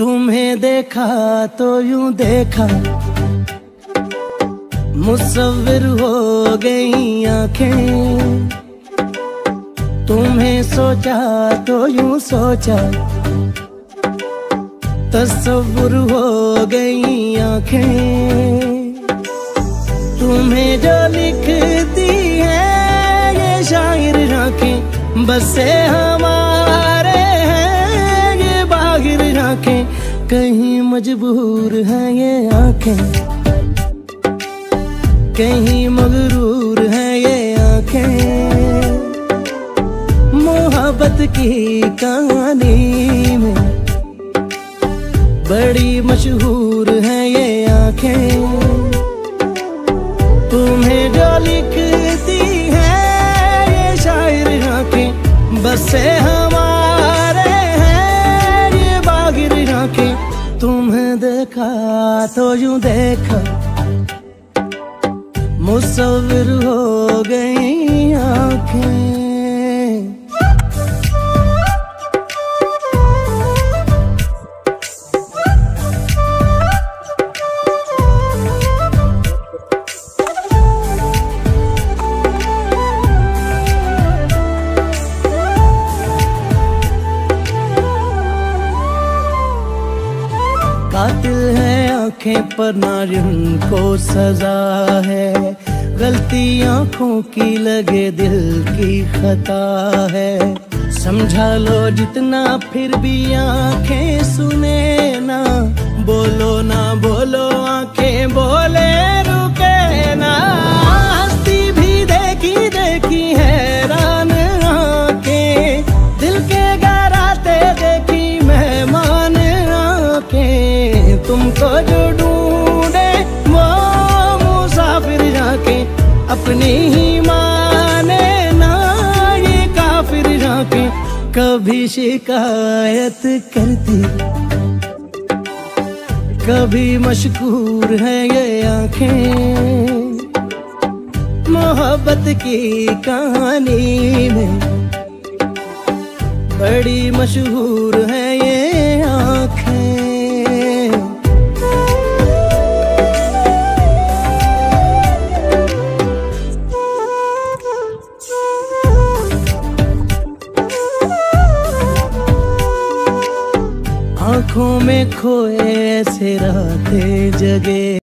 तुम्हें देखा तो यूं देखा, मुसव्विर हो गई आंखें। तुम्हें सोचा तो यूं सोचा, तस्वुर हो गई आंखें। तुम्हें जो लिखती है ये शायर आंखें, बसे हमारे हैं ये बाहिर आंखें। कहीं मजबूर है ये आंखें, कहीं मगरूर है ये आंखें। मोहब्बत की कहानी में बड़ी मशहूर है ये आंखें। तुम्हें जो लिखती है ये शायर आंखें, बसे हमारे हैं ये बागिर आंखें। तुम्हें देखा तो यूं देखा, मुसव्विर हो गई आंखें। कातिल है आंखें पर नारियों को सजा है, गलती आंखों की लगे दिल की खता है। समझा लो जितना फिर भी आंखें सुने ना, बोलो ना बोलो आंखें बोले रुके ना। हस्ती भी देखी देखी हैरान आंखें, दिल के गहराते देखी मेहमान आंखें। तुमको जो ढूंढे वो मुसाफिर जाके, अपनी ही माने ना ये काफिर जाके। कभी शिकायत करती, कभी मशकूर है ये आंखें। मोहब्बत की कहानी में बड़ी मशहूर है ये आंखें। आँखों में खोए ऐसे रातें जगे।